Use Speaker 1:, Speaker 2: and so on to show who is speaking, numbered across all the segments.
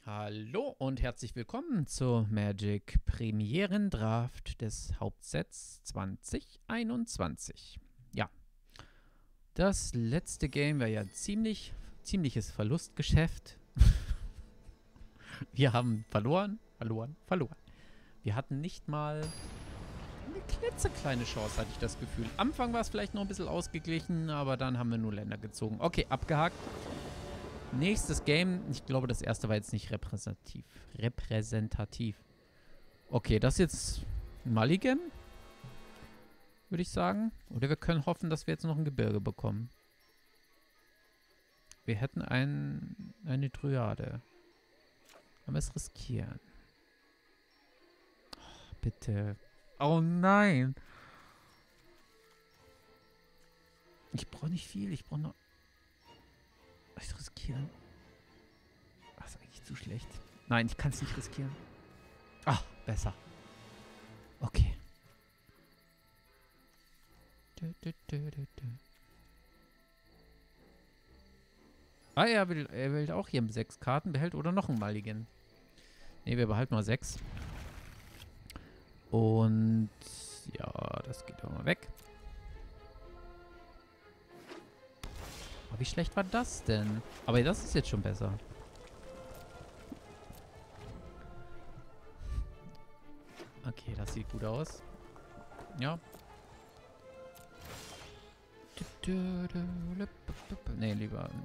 Speaker 1: Hallo und herzlich willkommen zur Magic Premierendraft des Hauptsets 2021. Ja, das letzte Game war ja ziemliches Verlustgeschäft. Wir haben verloren. Wir hatten nicht mal eine klitzekleine Chance, hatte ich das Gefühl. Am Anfang war es vielleicht noch ein bisschen ausgeglichen, aber dann haben wir nur Länder gezogen. Okay, abgehakt. Nächstes Game. Ich glaube, das erste war jetzt nicht repräsentativ. Okay, das ist jetzt Mulligan, würde ich sagen. Oder wir können hoffen, dass wir jetzt noch ein Gebirge bekommen. Wir hätten eine Dryade. Wollen wir es riskieren? Oh, bitte. Oh nein. Ich brauche nicht viel. Ich brauche noch... Ich riskieren. Das ist eigentlich zu schlecht. Nein, ich kann es nicht riskieren. Ah, besser. Okay. Ah, er will auch hier 6 Karten behält oder noch ein Mulligan. Ne, wir behalten mal 6. Und ja, das geht auch mal weg. Aber wie schlecht war das denn? Aber das ist jetzt schon besser. Okay, das sieht gut aus. Ja. Ne, lieber ein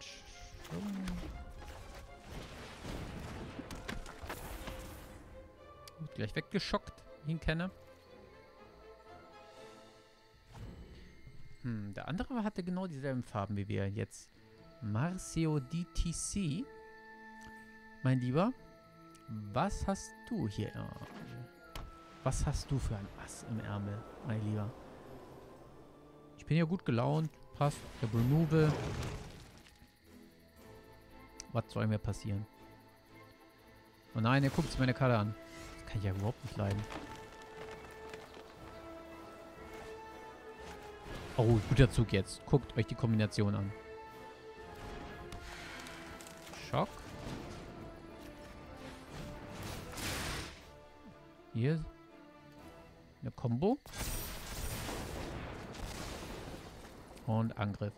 Speaker 1: Wird gleich weggeschockt, wie ich ihn kenne. Der andere hatte genau dieselben Farben wie wir jetzt. Marcio DTC. Mein Lieber, was hast du hier? Was hast du für ein Ass im Ärmel, mein Lieber? Ich bin ja gut gelaunt. Passt. Ich habe Removal. Was soll mir passieren? Oh nein, er guckt sich meine Karte an. Das kann ich ja überhaupt nicht leiden. Oh, guter Zug jetzt. Guckt euch die Kombination an. Schock. Hier. Eine Combo. Und Angriff.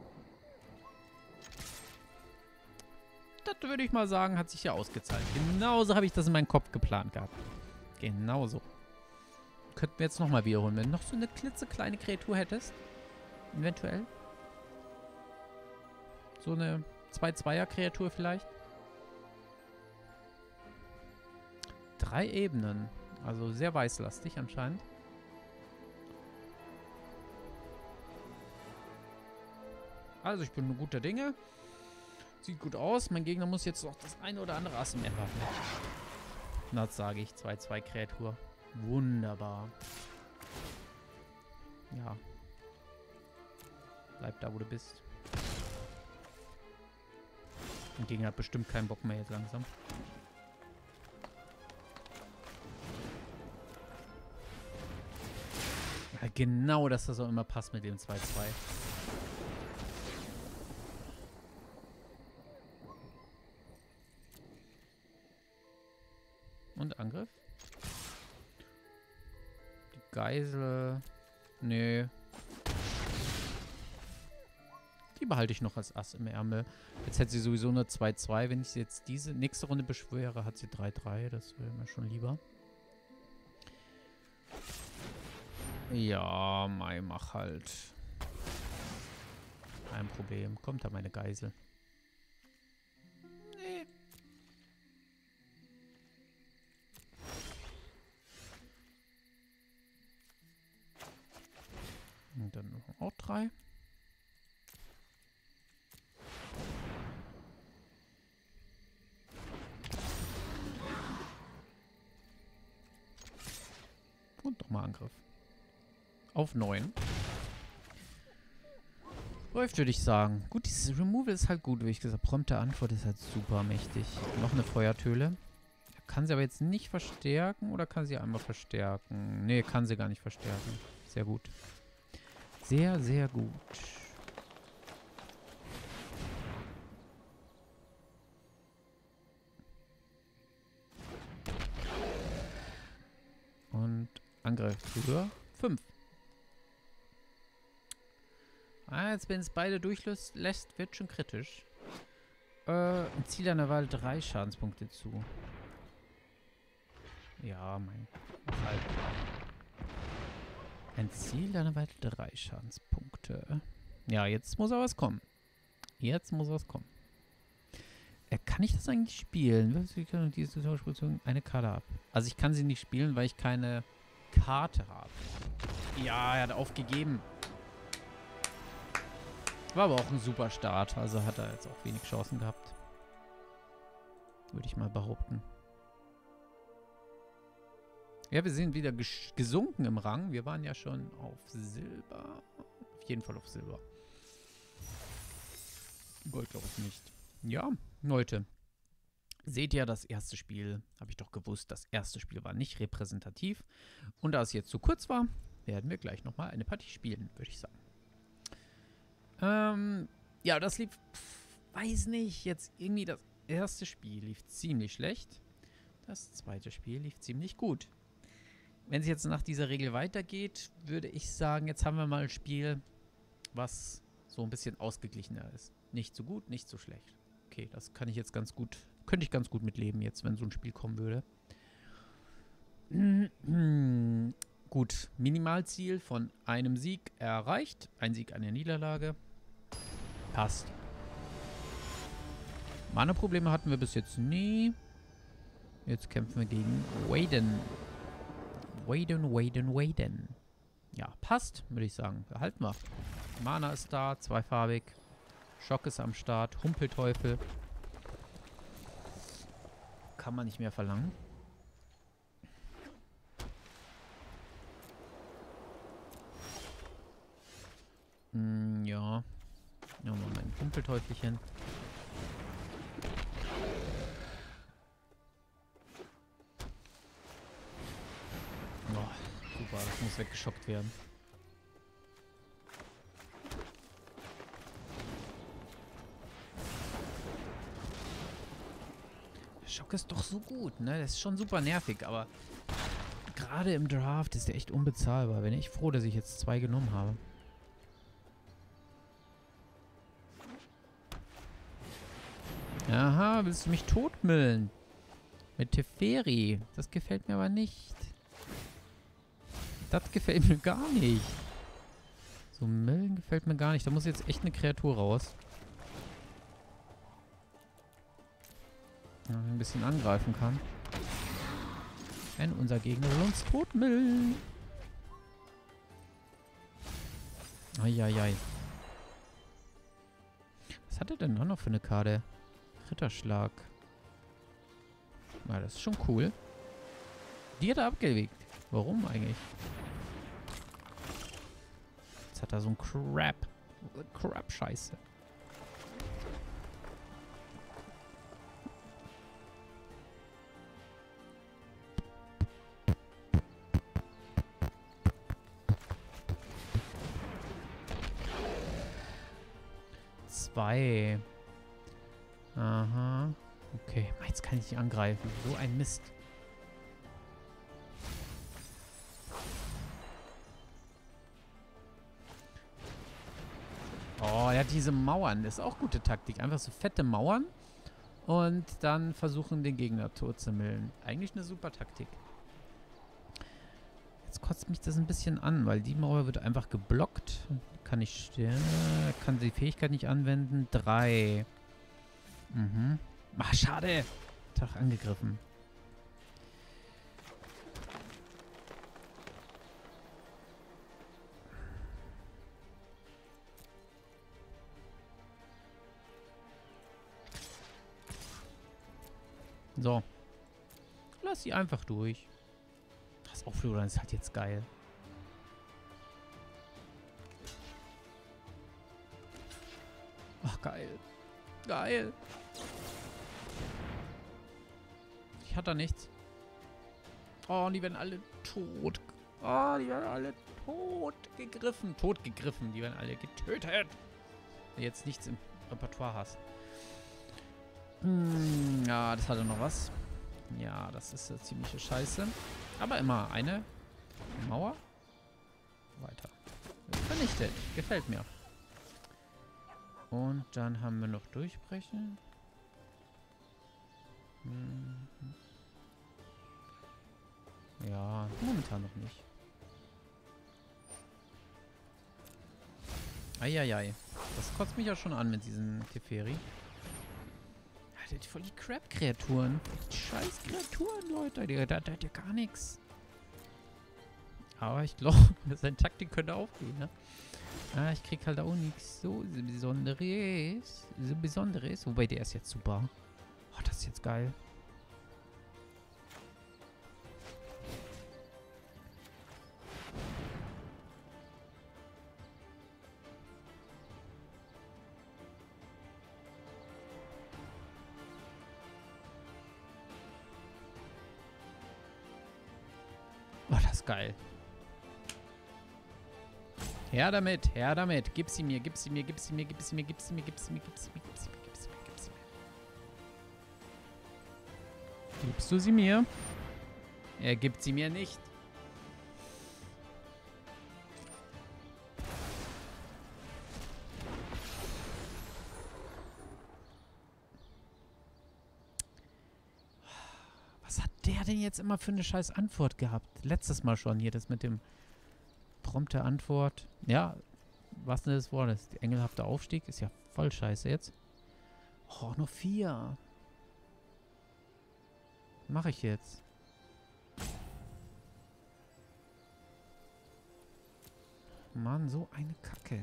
Speaker 1: Das würde ich mal sagen, hat sich ja ausgezahlt. Genauso habe ich das in meinem Kopf geplant gehabt. Genauso. Könnten wir jetzt nochmal wiederholen, wenn du noch so eine klitzekleine Kreatur hättest. Eventuell. So eine 2-2er-Kreatur vielleicht. 3 Ebenen. Also sehr weißlastig anscheinend. Also ich bin guter Dinge. Sieht gut aus. Mein Gegner muss jetzt noch das eine oder andere Ass im Ärmel haben. Das sage ich. 2-2 Kreatur. Wunderbar. Ja. Bleib da, wo du bist. Der Gegner hat bestimmt keinen Bock mehr jetzt langsam. Ja, genau, dass das auch immer passt mit dem 2-2. Und Angriff. Die Geisel. Nö. Die behalte ich noch als Ass im Ärmel. Jetzt hätte sie sowieso nur 2-2. Wenn ich sie jetzt diese nächste Runde beschwöre, hat sie 3-3. Das wäre mir schon lieber. Ja, Mai, mach halt. Kein Problem. Kommt da meine Geisel. Nee. Und dann noch auch 3. Und nochmal Angriff. Auf 9. Läuft, würde ich sagen. Gut, dieses Removal ist halt gut, wie ich gesagt habe. Prompte Antwort ist halt super mächtig. Noch eine Feuertöle. Kann sie aber jetzt nicht verstärken oder kann sie einmal verstärken? Nee, kann sie gar nicht verstärken. Sehr gut. Sehr, sehr gut. Angriffshöhe 5. Jetzt, wenn es beide durchlässt, wird schon kritisch. Ein Ziel einer Wahl 3 Schadenspunkte zu. Ja, mein. Halt. Ein Ziel einer Wahl 3 Schadenspunkte. Ja, jetzt muss aber was kommen. Jetzt muss was kommen. Kann ich das eigentlich spielen? Diese Tauschbeziehung eine Karte ab. Also ich kann sie nicht spielen, weil ich keine Karte habe. Ja, er hat aufgegeben. War aber auch ein super Start. Also hat er jetzt auch wenig Chancen gehabt. Würde ich mal behaupten. Ja, wir sind wieder gesunken im Rang. Wir waren ja schon auf Silber. Auf jeden Fall auf Silber. Gold glaube ich nicht. Ja, Leute. Seht ihr, das erste Spiel, habe ich doch gewusst, das erste Spiel war nicht repräsentativ. Und da es jetzt zu kurz war, werden wir gleich nochmal eine Partie spielen, würde ich sagen. Ja, das lief, weiß nicht, jetzt irgendwie das erste Spiel lief ziemlich schlecht. Das zweite Spiel lief ziemlich gut. Wenn es jetzt nach dieser Regel weitergeht, würde ich sagen, jetzt haben wir mal ein Spiel, was so ein bisschen ausgeglichener ist. Nicht so gut, nicht so schlecht. Okay, das kann ich jetzt ganz gut, könnte ich ganz gut mitleben jetzt, wenn so ein Spiel kommen würde. Gut, Minimalziel von einem Sieg erreicht. Ein Sieg, eine Niederlage. Passt. Mana-Probleme hatten wir bis jetzt nie. Jetzt kämpfen wir gegen Waden. Waden. Ja, passt, würde ich sagen. Behalten wir. Mana ist da, zweifarbig. Schock ist am Start. Humpelteufel. Kann man nicht mehr verlangen. Ja. Ja, Moment. Humpelteufelchen. Oh, super. Das muss weggeschockt werden. Der Schock ist doch so gut, ne? Das ist schon super nervig, aber gerade im Draft ist der echt unbezahlbar. Bin ich froh, dass ich jetzt 2 genommen habe. Aha, willst du mich totmüllen? Mit Teferi. Das gefällt mir aber nicht. Das gefällt mir gar nicht. So müllen gefällt mir gar nicht. Da muss jetzt echt eine Kreatur raus. Ja, ein bisschen angreifen kann. Denn unser Gegner will uns totmüllen. Eieiei. Was hat er denn noch für eine Karte? Ritterschlag. Ja, das ist schon cool. Die hat er abgelegt. Warum eigentlich? Jetzt hat er so ein Crap. Crap-Scheiße. Zwei. Aha. Okay, jetzt kann ich nicht angreifen. So ein Mist. Oh, er hat diese Mauern. Das ist auch gute Taktik. Einfach so fette Mauern und dann versuchen, den Gegner tot zu millen. Eigentlich eine super Taktik. Jetzt kotzt mich das ein bisschen an, weil die Mauer wird einfach geblockt. Kann ich kann die Fähigkeit nicht anwenden. 3. Mhm. Ach, schade. Tag angegriffen. So. Lass sie einfach durch. Das Auflödern ist halt jetzt geil. Ach, geil. Geil. Ich hatte da nichts. Oh, die werden alle tot. Oh, die werden alle tot gegriffen. Tot gegriffen. Die werden alle getötet. Wenn du jetzt nichts im Repertoire hast. Ja, das hatte noch was. Ja, das ist eine ziemliche Scheiße. Aber immer eine Mauer. Weiter. Vernichtet. Gefällt mir. Und dann haben wir noch Durchbrechen. Ja, momentan noch nicht. Eieiei. Das kotzt mich ja schon an mit diesen Teferi. Alter, voll die Crap-Kreaturen. Die scheiß Kreaturen, Leute. Da hat ja gar nichts. Aber ich glaube, seine Taktik könnte aufgehen, ne? Ah, ich krieg halt auch nichts so Besonderes. So Besonderes. Wobei, der ist jetzt super. Oh, das ist jetzt geil. Oh, das ist geil. Her damit, her damit. Gib sie mir, gib sie mir, gib sie mir, gib sie mir, gib sie mir, gib sie mir, gib sie mir, gib sie mir, gib sie mir, gib sie mir. Gibst du sie mir? Er gibt sie mir nicht. Was hat der denn jetzt immer für eine scheiß Antwort gehabt? Letztes Mal schon hier, das mit dem prompte Antwort. Ja, was denn das Wort ist? Der engelhafte Aufstieg ist ja voll scheiße jetzt. Oh, nur 4. Mache ich jetzt. Mann, so eine Kacke.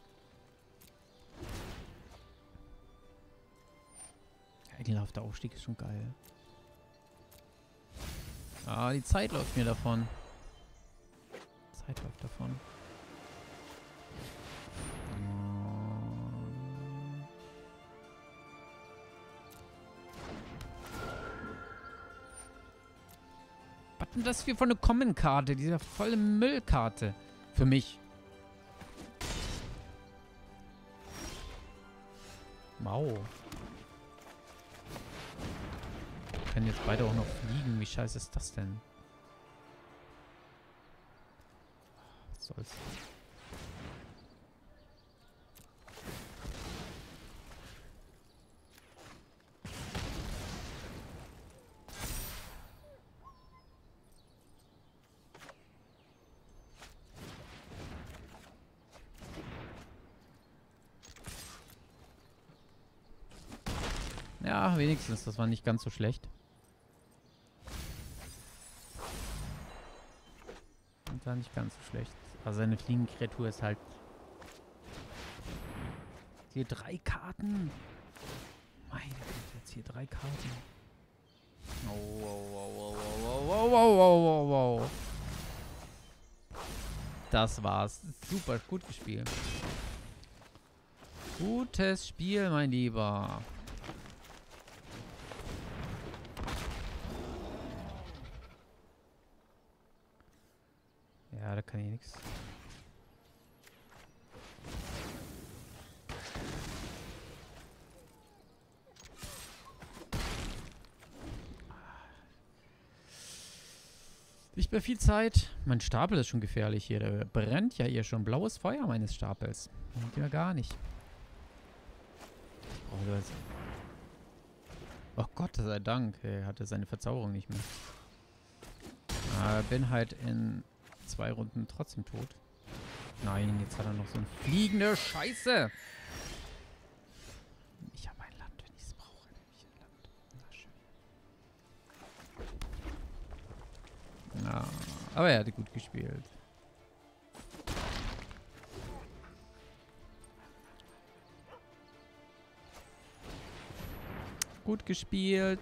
Speaker 1: Der engelhafte Aufstieg ist schon geil. Ah, die Zeit läuft mir davon. Zeit läuft davon. Was ist denn das für eine Common-Karte? Diese volle Müllkarte. Für mich. Wow. Können jetzt beide auch noch fliegen. Wie scheiße ist das denn? Was soll's? Ja, wenigstens. Das war nicht ganz so schlecht. Und war nicht ganz so schlecht. Also seine Fliegenkreatur ist halt... Hier 3 Karten. Meine Güte, jetzt hier 3 Karten. Oh, wow, wow, wow, wow, wow, wow, wow, wow. Das war's. Super, gut gespielt. Gutes Spiel, mein Lieber. Ja, da kann ich nichts. Nicht mehr viel Zeit. Mein Stapel ist schon gefährlich hier. Der brennt ja hier schon. Blaues Feuer meines Stapels. Geht ja gar nicht. Oh, das. Oh Gott sei Dank. Er hatte seine Verzauberung nicht mehr. Bin halt in 2 Runden trotzdem tot. Nein, jetzt hat er noch so eine fliegende Scheiße. Ich habe ein Land, wenn ich es brauche. Nämlich ein Land. Na schön. Ja, aber er hatte gut gespielt. Gut gespielt.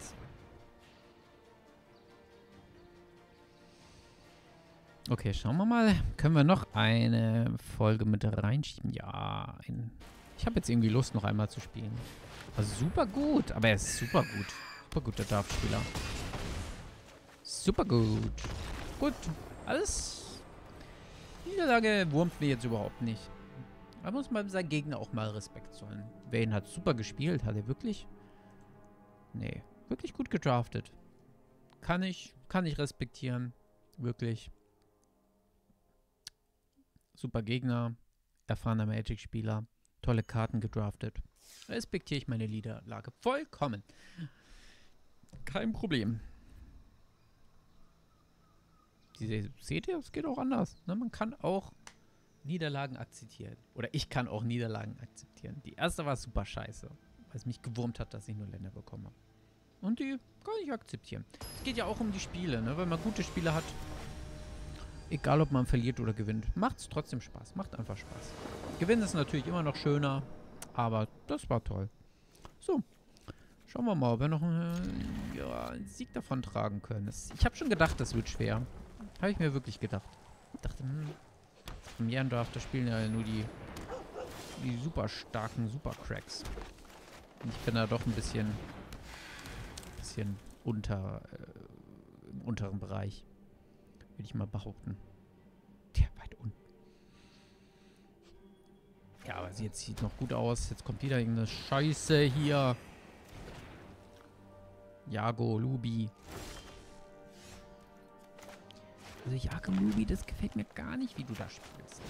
Speaker 1: Okay, schauen wir mal. Können wir noch eine Folge mit reinschieben? Ja, ich habe jetzt irgendwie Lust, noch einmal zu spielen. Also super gut, aber er ist super gut. Super guter Dartspieler. Super gut. Gut, alles. Niederlage wurmt mir jetzt überhaupt nicht. Da muss man seinem Gegner auch mal Respekt zollen. Wayne hat super gespielt. Hat er wirklich? Nee, wirklich gut gedraftet. Kann ich respektieren. Wirklich. Super Gegner, erfahrener Magic-Spieler, tolle Karten gedraftet. Respektiere ich meine Niederlage vollkommen. Kein Problem. Seht ihr, es geht auch anders. Ne? Man kann auch Niederlagen akzeptieren. Oder ich kann auch Niederlagen akzeptieren. Die erste war super scheiße, weil es mich gewurmt hat, dass ich nur Länder bekommen habe. Und die kann ich akzeptieren. Es geht ja auch um die Spiele, ne? Wenn man gute Spiele hat, egal ob man verliert oder gewinnt, macht es trotzdem Spaß. Macht einfach Spaß. Gewinnen ist natürlich immer noch schöner, aber das war toll. So, schauen wir mal, ob wir noch einen Sieg davon tragen können. Ich habe schon gedacht, das wird schwer. Habe ich mir wirklich gedacht. Ich dachte, im Ehrendraft, da spielen ja nur die super starken Supercracks. Und ich bin da doch ein bisschen im unteren Bereich. Würde ich mal behaupten. Tja, weit unten. Ja, aber sie jetzt sieht noch gut aus. Jetzt kommt wieder irgendeine Scheiße hier. Jago, Lubi. Also Jago, Lubi, das gefällt mir gar nicht, wie du da spielst.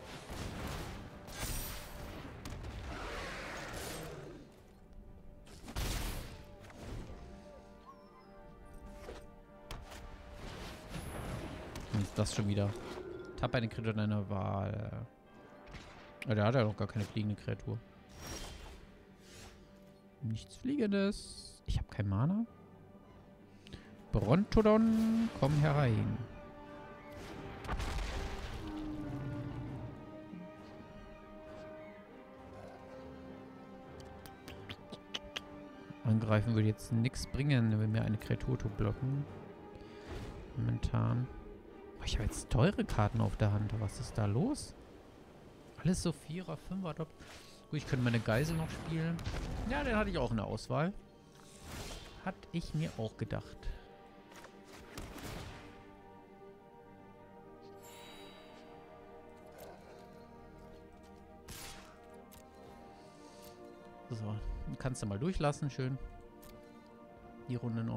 Speaker 1: Und ist das schon wieder. Tapp eine Kreatur deiner Wahl. Der hat ja noch gar keine fliegende Kreatur. Nichts Fliegendes. Ich habe kein Mana. Brontodon, komm herein. Angreifen würde jetzt nichts bringen, wenn wir eine Kreatur blocken. Momentan. Oh, ich habe jetzt teure Karten auf der Hand. Was ist da los? Alles so 4er, 5er. Gut, ich könnte meine Geisel noch spielen. Ja, den hatte ich auch in der Auswahl. Hatte ich mir auch gedacht. So, kannst du mal durchlassen, schön. Die Runde noch.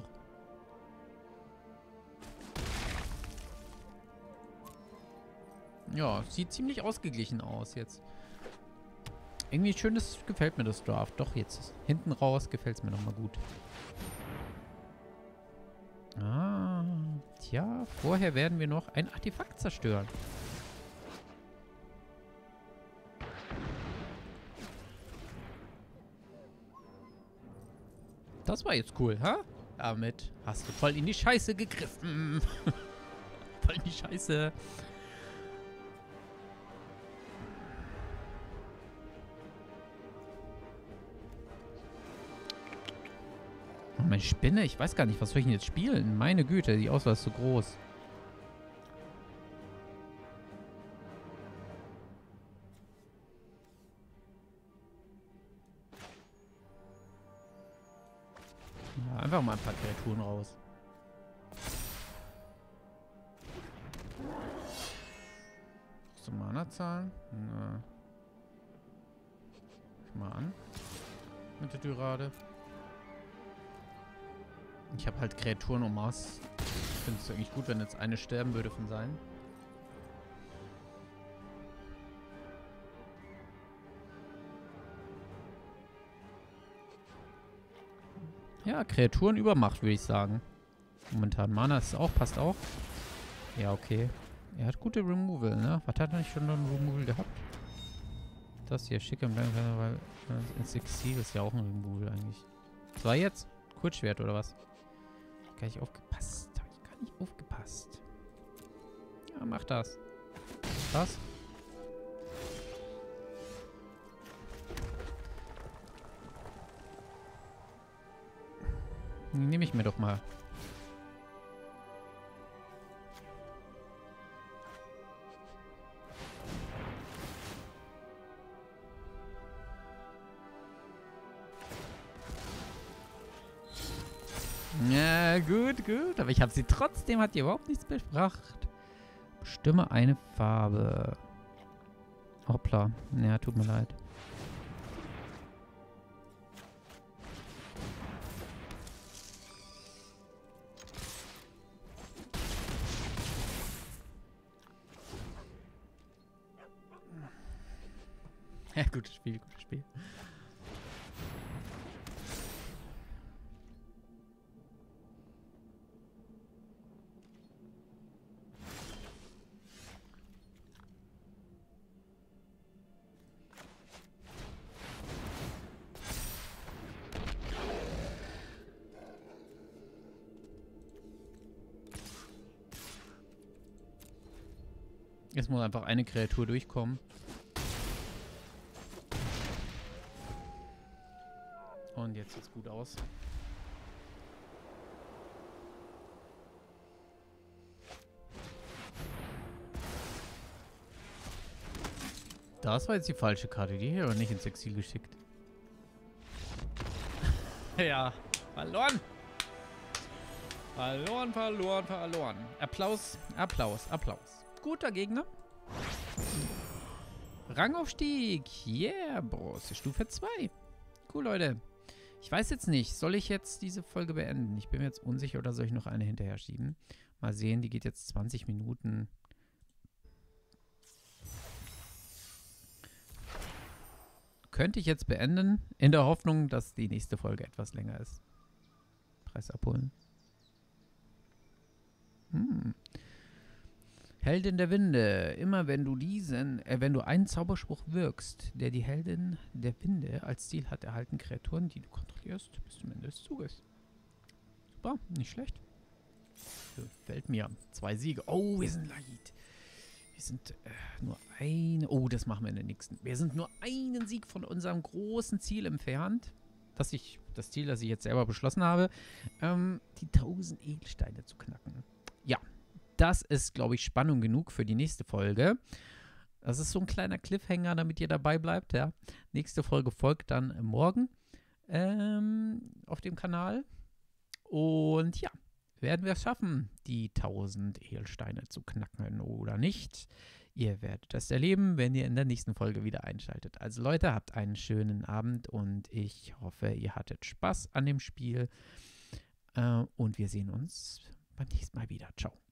Speaker 1: Ja, sieht ziemlich ausgeglichen aus jetzt. Irgendwie schönes, gefällt mir das Draft. Doch, jetzt hinten raus gefällt es mir nochmal gut. Ah, tja, vorher werden wir noch ein Artefakt zerstören. Das war jetzt cool, ha? Damit hast du voll in die Scheiße gegriffen. Voll in die Scheiße. Oh, meine Spinne, ich weiß gar nicht, was soll ich denn jetzt spielen? Meine Güte, die Auswahl ist so groß. Ja, einfach mal ein paar Kreaturen raus. Musst du Mana zahlen? Na. Ich mal an. Mit der Tyrade. Ich habe halt Kreaturen en masse. Ich finde es eigentlich gut, wenn jetzt eine sterben würde von sein. Ja, Kreaturen Übermacht, würde ich sagen. Momentan. Mana ist auch, passt auch. Ja, okay. Er hat gute Removal, ne? Was hat er nicht schon noch ein Removal gehabt? Das hier, schick im Blank, weil ins Exil ist ja auch ein Removal eigentlich. Das war jetzt? Kurzschwert oder was? Gar nicht aufgepasst. Habe ich gar nicht aufgepasst. Ja, mach das. Was? Nehme ich mir doch mal. Ja, gut, gut. Aber ich habe sie trotzdem, hat die überhaupt nichts gebracht. Bestimme eine Farbe. Hoppla. Ja, tut mir leid. Gutes Spiel, gutes Spiel. Jetzt muss einfach eine Kreatur durchkommen. Und jetzt sieht's gut aus. Das war jetzt die falsche Karte. Die hier aber nicht ins Exil geschickt. Ja, verloren. Verloren, verloren, verloren. Applaus, Applaus, Applaus. Guter Gegner. Rangaufstieg. Yeah, Bros. Stufe 2. Cool, Leute. Ich weiß jetzt nicht, soll ich jetzt diese Folge beenden? Ich bin mir jetzt unsicher, oder soll ich noch eine hinterher schieben? Mal sehen, die geht jetzt 20 Minuten. Könnte ich jetzt beenden, in der Hoffnung, dass die nächste Folge etwas länger ist. Preis abholen. Heldin der Winde. Immer wenn du wenn du einen Zauberspruch wirkst, der die Heldin der Winde als Ziel hat, erhalten Kreaturen, die du kontrollierst, bis zum Ende des Zuges. Super, nicht schlecht. Gefällt mir. 2 Siege. Oh, wir sind leicht. Wir sind nur eine. Oh, das machen wir in der nächsten. Wir sind nur einen Sieg von unserem großen Ziel entfernt. Das Ziel, das ich jetzt selber beschlossen habe, die 1000 Edelsteine zu knacken. Ja. Das ist, glaube ich, Spannung genug für die nächste Folge. Das ist so ein kleiner Cliffhanger, damit ihr dabei bleibt. Ja. Nächste Folge folgt dann morgen auf dem Kanal. Und ja, werden wir es schaffen, die 1000 Edelsteine zu knacken oder nicht? Ihr werdet das erleben, wenn ihr in der nächsten Folge wieder einschaltet. Also Leute, habt einen schönen Abend und ich hoffe, ihr hattet Spaß an dem Spiel. Und wir sehen uns beim nächsten Mal wieder. Ciao.